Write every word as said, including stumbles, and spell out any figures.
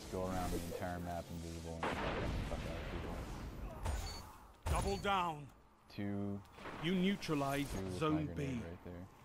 just go around the entire map invisible and fuck the fuck out of people. Double down. Two. You neutralize Two with my Zone grenade B. right there.